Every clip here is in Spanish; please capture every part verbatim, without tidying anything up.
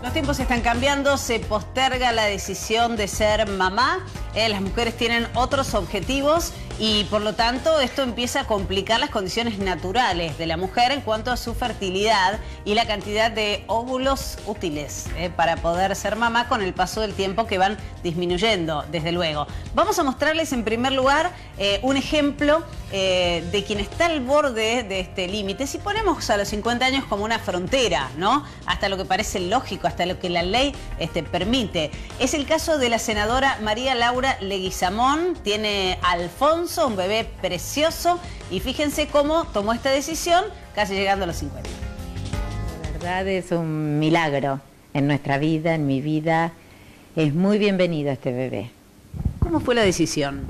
Los tiempos están cambiando, se posterga la decisión de ser mamá. Eh, las mujeres tienen otros objetivos y por lo tanto esto empieza a complicar las condiciones naturales de la mujer en cuanto a su fertilidad y la cantidad de óvulos útiles eh, para poder ser mamá con el paso del tiempo, que van disminuyendo, desde luego. Vamos a mostrarles en primer lugar eh, un ejemplo eh, de quien está al borde de este límite. Si ponemos a los cincuenta años como una frontera, ¿no? Hasta lo que parece lógico, hasta lo que la ley este, permite. Es el caso de la senadora María Laura Leguizamón. Tiene a Alfonso, un bebé precioso, y fíjense cómo tomó esta decisión casi llegando a los cincuenta. La verdad es un milagro en nuestra vida, en mi vida. Es muy bienvenido este bebé. ¿Cómo fue la decisión?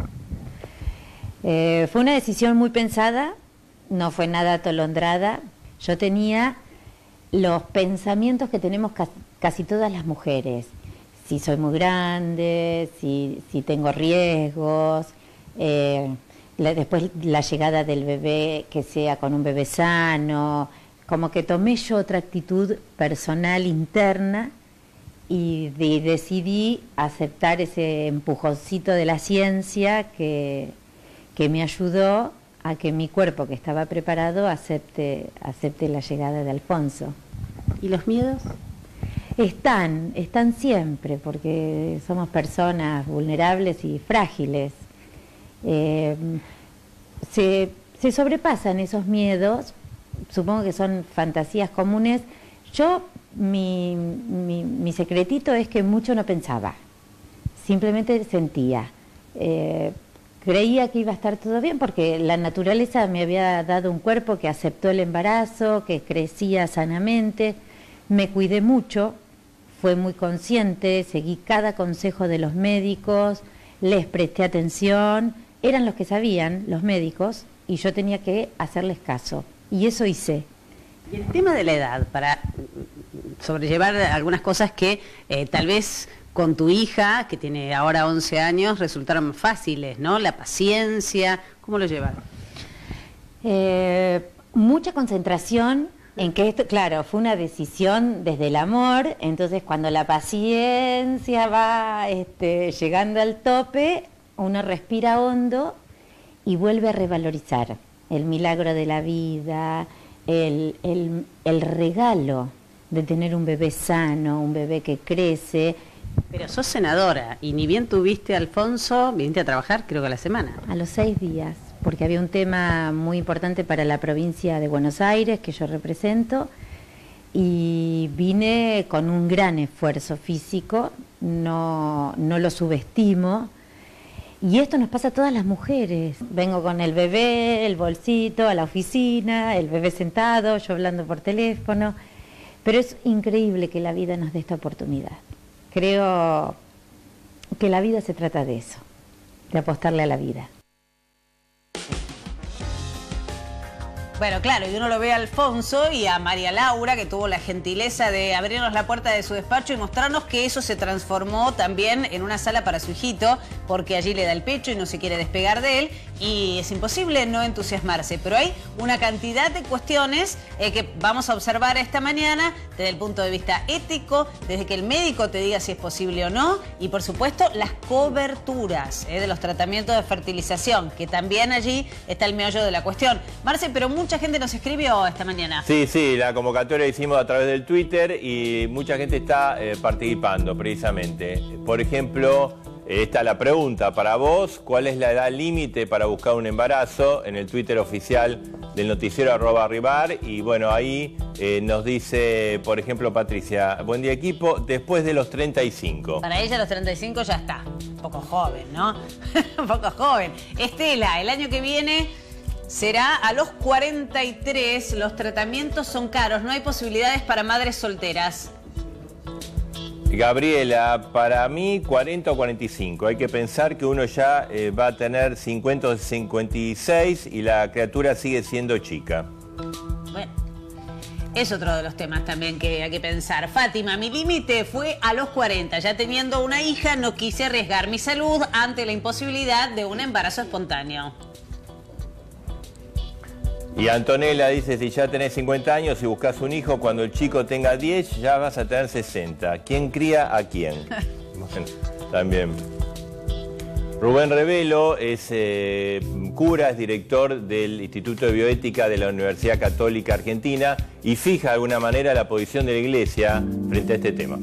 Eh, fue una decisión muy pensada, no fue nada atolondrada. Yo tenía los pensamientos que tenemos casi, casi todas las mujeres. Si soy muy grande, si, si tengo riesgos, eh, la, después la llegada del bebé, que sea con un bebé sano. Como que tomé yo otra actitud personal interna y de, decidí aceptar ese empujoncito de la ciencia que, que me ayudó a que mi cuerpo, que estaba preparado, acepte, acepte la llegada de Alfonso. ¿Y los miedos? Están, están siempre, porque somos personas vulnerables y frágiles. Eh, se, se sobrepasan esos miedos, supongo que son fantasías comunes. Yo, mi, mi, mi secretito es que mucho no pensaba, simplemente sentía. Eh, creía que iba a estar todo bien, porque la naturaleza me había dado un cuerpo que aceptó el embarazo, que crecía sanamente. Me cuidé mucho, fue muy consciente, seguí cada consejo de los médicos, les presté atención, eran los que sabían, los médicos, y yo tenía que hacerles caso, y eso hice. Y el tema de la edad, para sobrellevar algunas cosas que eh, tal vez con tu hija, que tiene ahora once años, resultaron fáciles, ¿no? La paciencia, ¿cómo lo llevaron? Eh, mucha concentración en que esto, claro, fue una decisión desde el amor. Entonces cuando la paciencia va este, llegando al tope, uno respira hondo y vuelve a revalorizar el milagro de la vida, el, el, el regalo de tener un bebé sano, un bebé que crece. Pero sos senadora y ni bien tuviste a Alfonso, viniste a trabajar creo que a la semana. A los seis días, porque había un tema muy importante para la provincia de Buenos Aires que yo represento, y vine con un gran esfuerzo físico, no, no lo subestimo, y esto nos pasa a todas las mujeres. Vengo con el bebé, el bolsito, a la oficina, el bebé sentado, yo hablando por teléfono, pero es increíble que la vida nos dé esta oportunidad. Creo que la vida se trata de eso, de apostarle a la vida. Bueno, claro, y uno lo ve a Alfonso y a María Laura, que tuvo la gentileza de abrirnos la puerta de su despacho y mostrarnos que eso se transformó también en una sala para su hijito, porque allí le da el pecho y no se quiere despegar de él, y es imposible no entusiasmarse. Pero hay una cantidad de cuestiones eh, que vamos a observar esta mañana desde el punto de vista ético, desde que el médico te diga si es posible o no, y por supuesto las coberturas eh, de los tratamientos de fertilización, que también allí está el meollo de la cuestión. Marce, pero mucha gente nos escribió esta mañana. Sí, sí, la convocatoria hicimos a través del Twitter y mucha gente está eh, participando precisamente. Por ejemplo, está la pregunta para vos: ¿cuál es la edad límite para buscar un embarazo? En el Twitter oficial del noticiero arroba arribar. Y bueno, ahí eh, nos dice, por ejemplo, Patricia: buen día equipo, después de los treinta y cinco. Para ella los treinta y cinco ya está, un poco joven, ¿no? Un poco joven. Estela, el año que viene será a los cuarenta y tres, los tratamientos son caros, no hay posibilidades para madres solteras. Gabriela, para mí cuarenta o cuarenta y cinco. Hay que pensar que uno ya eh, va a tener cincuenta o cincuenta y seis y la criatura sigue siendo chica. Bueno, es otro de los temas también que hay que pensar. Fátima, mi límite fue a los cuarenta. Ya teniendo una hija, no quise arriesgar mi salud ante la imposibilidad de un embarazo espontáneo. Y Antonella dice, si ya tenés cincuenta años y buscas un hijo, cuando el chico tenga diez, ya vas a tener sesenta. ¿Quién cría a quién? Bueno, también. Rubén Revelo es eh, cura, es director del Instituto de Bioética de la Universidad Católica Argentina y fija de alguna manera la posición de la Iglesia frente a este tema.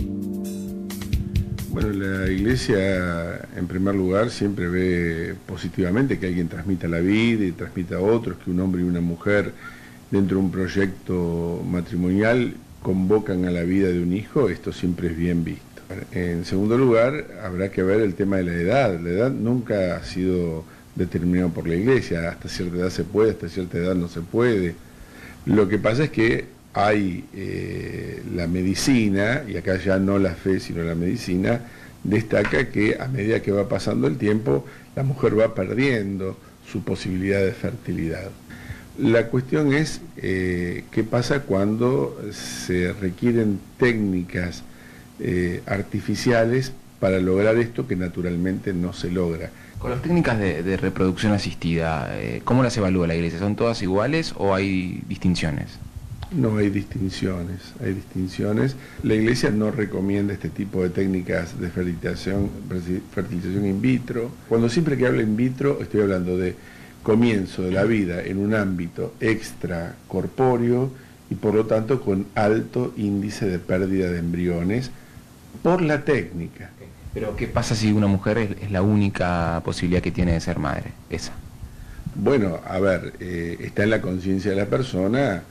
Bueno, la Iglesia, en primer lugar, siempre ve positivamente que alguien transmita la vida y transmita a otros, que un hombre y una mujer, dentro de un proyecto matrimonial, convocan a la vida de un hijo. Esto siempre es bien visto. En segundo lugar, habrá que ver el tema de la edad. La edad nunca ha sido determinada por la Iglesia. Hasta cierta edad se puede, hasta cierta edad no se puede. Lo que pasa es que hay eh, la medicina, y acá ya no la fe sino la medicina, destaca que a medida que va pasando el tiempo, la mujer va perdiendo su posibilidad de fertilidad. La cuestión es eh, qué pasa cuando se requieren técnicas eh, artificiales para lograr esto que naturalmente no se logra. Con las técnicas de, de reproducción asistida, eh, ¿cómo las evalúa la Iglesia? ¿Son todas iguales o hay distinciones? No hay distinciones, hay distinciones. La Iglesia no recomienda este tipo de técnicas de fertilización, fertilización in vitro. Cuando siempre que hablo in vitro, estoy hablando de comienzo de la vida en un ámbito extracorpóreo y por lo tanto con alto índice de pérdida de embriones por la técnica. Pero ¿qué pasa si una mujer es, es la única posibilidad que tiene de ser madre? Esa. Bueno, a ver, eh, está en la conciencia de la persona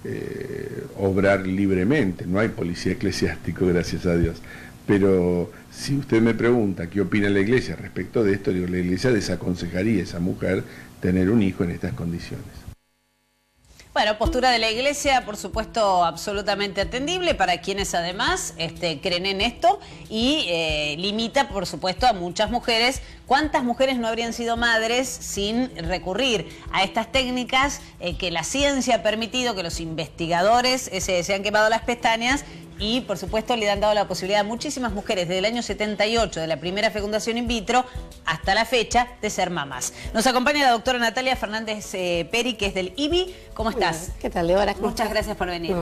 eh, obrar libremente. No hay policía eclesiástico, gracias a Dios. Pero si usted me pregunta qué opina la Iglesia respecto de esto, digo, la Iglesia desaconsejaría a esa mujer tener un hijo en estas condiciones. Bueno, postura de la Iglesia, por supuesto, absolutamente atendible para quienes además este, creen en esto y eh, limita, por supuesto, a muchas mujeres. ¿Cuántas mujeres no habrían sido madres sin recurrir a estas técnicas eh, que la ciencia ha permitido, que los investigadores eh, se, se han quemado las pestañas? Y, por supuesto, le han dado la posibilidad a muchísimas mujeres desde el año setenta y ocho, de la primera fecundación in vitro, hasta la fecha de ser mamás. Nos acompaña la doctora Natalia Fernández eh, Peri, que es del I B I. ¿Cómo estás? ¿Qué tal, Leora? Muchas gracias por venir.